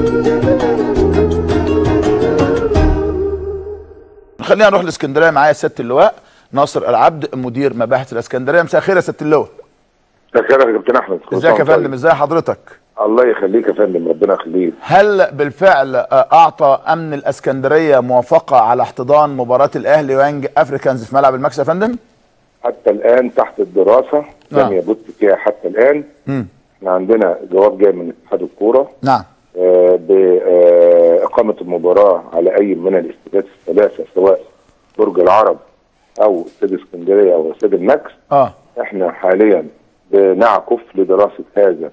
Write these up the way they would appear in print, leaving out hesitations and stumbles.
خلينا نروح لاسكندريه. معايا سياده اللواء ناصر العبد مدير مباحث الاسكندريه. مساء الخير يا سياده اللواء. مساء الخير يا كابتن احمد. ازيك يا فندم؟ ازي حضرتك؟ الله يخليك يا فندم، ربنا يخليك. هل بالفعل اعطى امن الاسكندريه موافقه على احتضان مباراه الاهلي ويانج افريكانز في ملعب الماكس يا فندم؟ حتى الان تحت الدراسه، لم يبت فيها حتى الان. احنا عندنا جواب جاي من اتحاد الكوره نعم باقامه المباراه على اي من الاستادات الثلاثه، سواء برج العرب او استاد اسكندريه او استاد الماكس. احنا حاليا بنعكف لدراسه هذا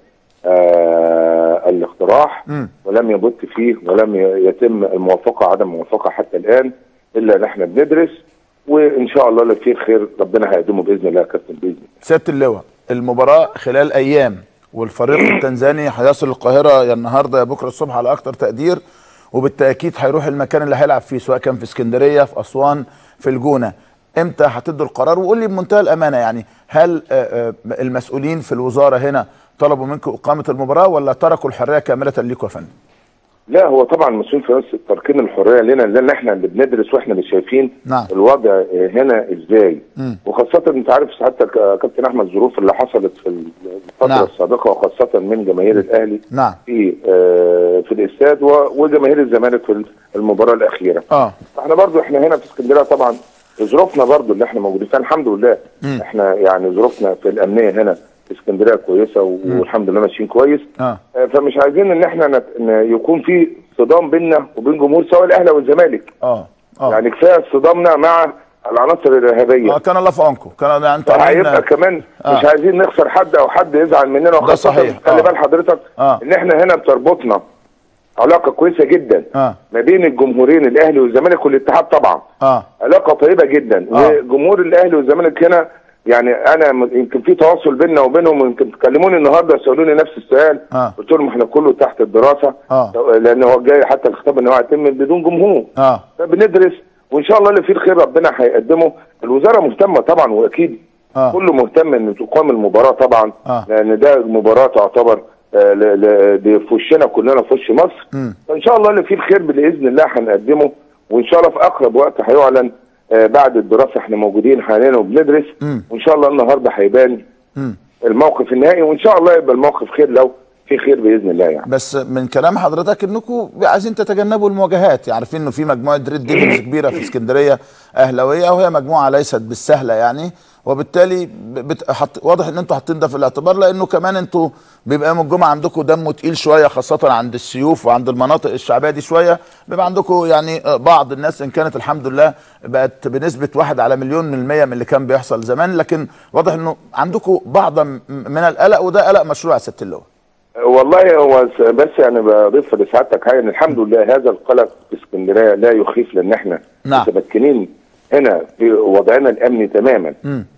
الاقتراح، ولم يبت فيه ولم يتم الموافقه، عدم الموافقه حتى الان، الا ان احنا بندرس، وان شاء الله اللي فيه خير ربنا هيقدمه باذن الله يا كابتن. باذن الله سياده اللواء، المباراه خلال ايام، والفريق التنزاني هيصل القاهره يا النهارده يا بكره الصبح على اكتر تقدير، وبالتاكيد هيروح المكان اللي هيلعب فيه، سواء كان في اسكندريه، في اسوان، في الجونه. امتى هتدوا القرار؟ وقول لي بمنتهى الامانه، يعني هل المسؤولين في الوزاره هنا طلبوا منكم اقامه المباراه ولا تركوا الحريه كامله ليكم يا فندم؟ لا، هو طبعا مسؤول في تركين الحريه لنا، لان احنا اللي بندرس واحنا اللي شايفين نعم الوضع هنا ازاي. وخاصه انت عارف سعادتك يا كابتن احمد الظروف اللي حصلت في الفتره نعم السابقه، وخاصه من جماهير الاهلي نعم في الاستاد وجماهير الزمالك في المباراه الاخيره. فاحنا برضو احنا هنا في اسكندريه طبعا ظروفنا برضو اللي احنا موجودين فيها الحمد لله. احنا يعني ظروفنا في الامنيه هنا في اسكندريه كويسه، والحمد لله ماشيين كويس. فمش عايزين ان احنا يكون في صدام بيننا وبين جمهور سواء الاهلي والزمالك. يعني كفايه صدامنا مع العناصر الارهابيه. كان الله في عونكم. كان انت هيبقى كمان مش عايزين نخسر حد او حد يزعل مننا، ده صحيح. خلي بال حضرتك ان احنا هنا بتربطنا علاقه كويسه جدا ما بين الجمهورين الاهلي والزمالك والاتحاد طبعا. علاقه طيبه جدا. وجمهور الأهلي والزمالك هنا يعني انا يمكن في تواصل بيننا وبينهم، يمكن تكلموني النهارده سالوني نفس السؤال. قلت لهم احنا كله تحت الدراسه، لان هو جاي حتى الخطاب ان هو هيتم بدون جمهور. فبندرس وان شاء الله اللي فيه الخير ربنا هيقدمه. الوزاره مهتمه طبعا، واكيد كله مهتم ان تقام المباراه طبعا، لان ده مباراه تعتبر دي في وشنا كلنا، في وش مصر. فان شاء الله اللي فيه الخير باذن الله هنقدمه، وان شاء الله في اقرب وقت هيعلن. بعد الدراسه احنا موجودين حاليا وبندرس، وان شاء الله النهارده هيبان الموقف النهائي، وان شاء الله يبقى الموقف خير لو في خير باذن الله. يعني بس من كلام حضرتك انكم عايزين تتجنبوا المواجهات، يعني عارفين انه في مجموعه ريد ديفلز كبيره في اسكندريه اهلاويه، وهي مجموعه ليست بالسهله يعني، وبالتالي واضح ان انتوا حاطين ده في الاعتبار، لانه كمان انتوا بيبقى يوم الجمعه عندكم دمه تقيل شويه، خاصه عند السيوف وعند المناطق الشعبيه دي شويه، بيبقى عندكم يعني بعض الناس، ان كانت الحمد لله بقت بنسبه 1/1,000,000% من اللي كان بيحصل زمان، لكن واضح انه عندكم بعض من القلق، وده قلق مشروع يا سياده اللواء. والله هو بس يعني بضيف لسعادتك حاجه، ان الحمد لله هذا القلق في اسكندريه لا يخيف، لان احنا متمكنين هنا في وضعنا الامني تماما.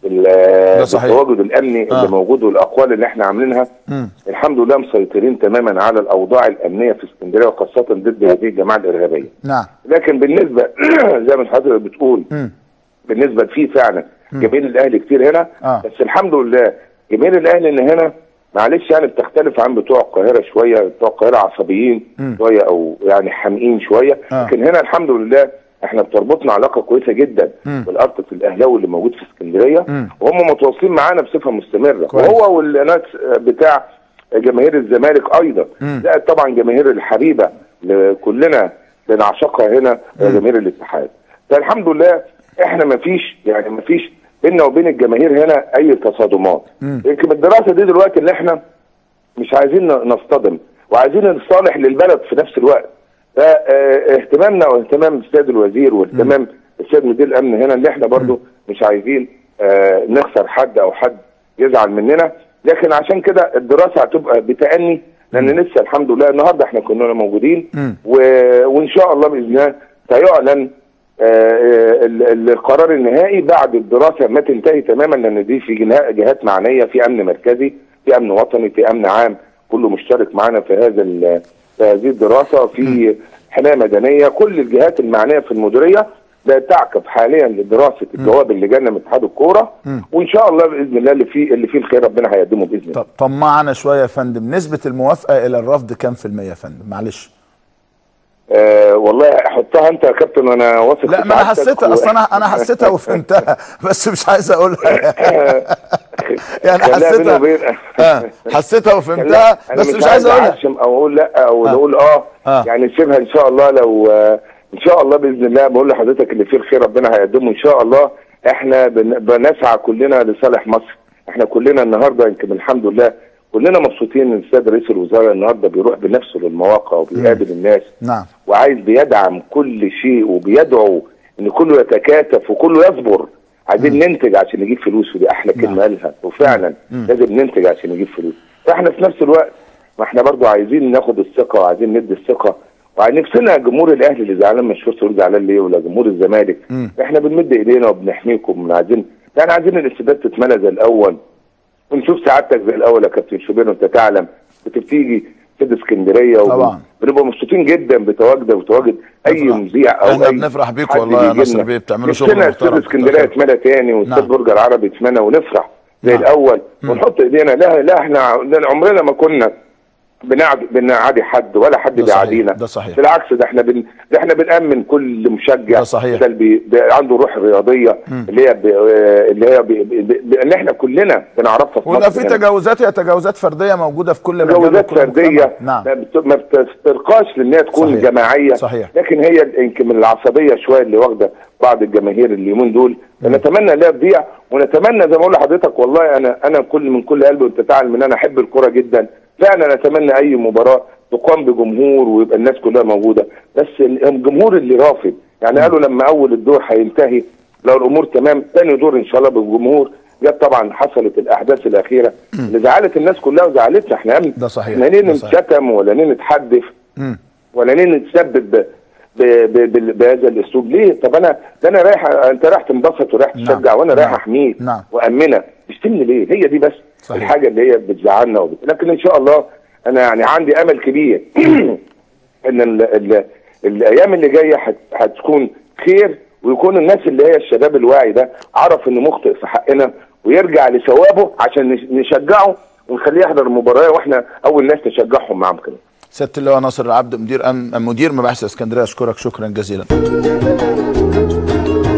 بالتواجد الامني اللي موجود والاقوال اللي احنا عاملينها، الحمد لله مسيطرين تماما على الاوضاع الامنيه في اسكندريه، وخاصه ضد هذه الجماعه الارهابيه. لكن بالنسبه زي ما حضرتك بتقول، بالنسبه في فعلا جماهير الاهلي كتير هنا، بس الحمد لله جماهير الاهلي ان هنا معلش يعني بتختلف عن بتوع القاهره شويه. بتوع القاهره عصبيين شويه او يعني حامقين شويه، لكن هنا الحمد لله احنا بتربطنا علاقه كويسه جدا بالارتف الاهلاوي اللي موجود في اسكندريه، وهم متواصلين معانا بصفه مستمره، وهو والناس بتاع جماهير الزمالك ايضا، زائد طبعا جماهير الحبيبه اللي كلنا بنعشقها هنا جماهير الاتحاد. فالحمد لله احنا ما فيش بيننا وبين الجماهير هنا اي تصادمات. يمكن الدراسه دي دلوقتي اللي احنا مش عايزين نصطدم، وعايزين نصالح للبلد في نفس الوقت. فاهتمامنا واهتمام السيد الوزير واهتمام السيد مدير الامن هنا، اللي احنا برضو مش عايزين نخسر حد او حد يزعل مننا، لكن عشان كده الدراسه هتبقى بتأني، لان لسه الحمد لله النهارده احنا كنا موجودين، وان شاء الله باذن الله سيعلن القرار النهائي بعد الدراسه ما تنتهي تماما، لان دي في جهات معنيه، في امن مركزي، في امن وطني، في امن عام، كله مشترك معانا في هذه الدراسه، في حمايه مدنيه، كل الجهات المعنيه في المديريه بتعكف حاليا لدراسه الجواب اللي جانا من اتحاد الكوره، وان شاء الله باذن الله اللي فيه الخير ربنا هيقدمه باذن الله. طمعنا شويه يا فندم، نسبه الموافقه الى الرفض كام في الميه يا فندم؟ معلش والله حطها انت يا كابتن وانا واثق. لا ما انا حسيتها اصل انا حسيتها وفهمتها بس مش عايز اقولها يعني حسيتها وفهمتها بس مش عايز اقولها او اقول لا او اقول يعني سيبها ان شاء الله. لو ان شاء الله باذن الله بقول لحضرتك اللي فيه الخير ربنا هيقدمه ان شاء الله. احنا بنسعى كلنا لصالح مصر. احنا كلنا النهارده يمكن الحمد لله كلنا مبسوطين ان السيد رئيس الوزراء النهارده بيروح بنفسه للمواقع وبيقابل الناس. نعم. وعايز بيدعم كل شيء وبيدعو ان كله يتكاتف وكله يصبر. عايزين ننتج عشان نجيب فلوس ودي احلى كلمه قالها وفعلا لازم ننتج عشان نجيب فلوس. فاحنا في نفس الوقت ما احنا برضو عايزين ناخد الثقه وعايزين ندي الثقه ونفسنا جمهور الاهلي اللي زعلان مش فاهم يقول زعلان ليه ولا جمهور الزمالك. احنا بنمد ايدينا وبنحميكم عايزين يعني عايزين الاستادات تتملى زي الاول ونشوف سعادتك زي الاول يا كابتن شوبير وانت تعلم بتيجي استاد اسكندريه طبعا بنبقى مبسوطين جدا بتواجد اي مذيع او احنا بنفرح بيكم والله يا نصر بيه بتعملوا شغل محترم. استاد اسكندريه يتملى تاني واستاد برج العرب يتملى ونفرح زي الاول ونحط ايدينا. لا احنا عمرنا ما كنا بنعادي حد ولا حد بيعادينا. ده صحيح. بالعكس ده احنا بنأمن كل مشجع. ده صحيح. عنده روح رياضيه اللي هي اللي احنا كلنا بنعرفها في مصر. في تجاوزات هي تجاوزات فرديه موجوده في كل مجال. تجاوزات فرديه نعم. ما بترقاش لانها تكون صحيح. جماعيه. صحيح. لكن هي يمكن من العصبيه شويه اللي واخده بعض الجماهير اليومين دول. نتمنى انها تضيع ونتمنى زي ما بقول لحضرتك والله انا من كل قلبي وانت تعلم ان انا احب الكوره جدا. فعلا اتمنى اي مباراه تقام بجمهور ويبقى الناس كلها موجوده. بس الجمهور اللي رافض يعني قالوا لما اول الدور هينتهي لو الامور تمام ثاني دور ان شاء الله بالجمهور. جت طبعا حصلت الاحداث الاخيره اللي زعلت الناس كلها وزعلتنا احنا. ده صحيح. احنا ليه نتشتم ولا ليه نتحدث ولا ليه نتسبب بهذا الاسلوب ليه؟ طب انا رايح انت رايح تنبسط ورايح تشجع وانا رايح احميك وامنك. تشتمني ليه؟ هي دي بس صحيح. الحاجه اللي هي بتزعلنا لكن ان شاء الله انا يعني عندي امل كبير ان الايام اللي جايه هتكون خير ويكون الناس اللي هي الشباب الواعي ده عرف انه مخطئ في حقنا ويرجع لثوابه عشان نشجعه ونخليه يحضر المباراه واحنا اول ناس نشجعهم معاهم كده. سيادة اللواء ناصر العبد مدير مباحث اسكندريه اشكرك شكرا جزيلا.